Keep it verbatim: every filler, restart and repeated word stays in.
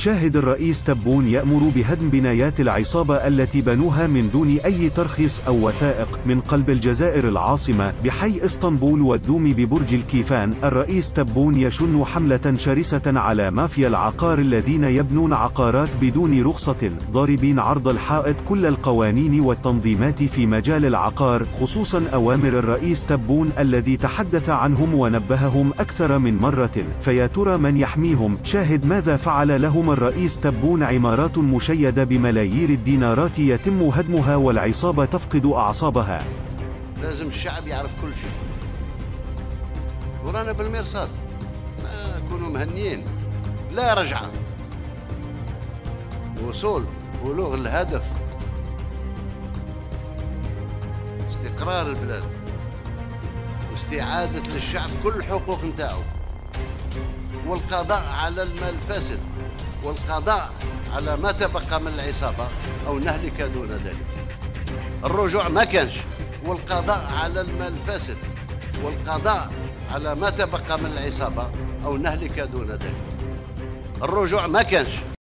شاهد الرئيس تبون يأمر بهدم بنايات العصابة التي بنوها من دون أي ترخيص أو وثائق من قلب الجزائر العاصمة بحي اسطنبول والدوم ببرج الكيفان. الرئيس تبون يشن حملة شرسة على مافيا العقار الذين يبنون عقارات بدون رخصة، ضاربين عرض الحائط كل القوانين والتنظيمات في مجال العقار، خصوصا أوامر الرئيس تبون الذي تحدث عنهم ونبههم أكثر من مرة. فيا ترى من يحميهم؟ شاهد ماذا فعل لهم الرئيس تبون. عمارات مشيدة بملايير الدينارات يتم هدمها والعصابة تفقد أعصابها. لازم الشعب يعرف كل شيء، ورانا بالمرصاد، ما نكونوا مهنيين، لا رجعة، وصول بلوغ الهدف، استقرار البلاد واستعادة للشعب كل الحقوق نتاعو، والقضاء على المال الفاسد، والقضاء على ما تبقى من العصابة أو نهلك دون ذلك. الرجوع ما كانش، والقضاء على المال الفاسد، والقضاء على ما تبقى من العصابة أو نهلك دون ذلك. الرجوع ما كانش.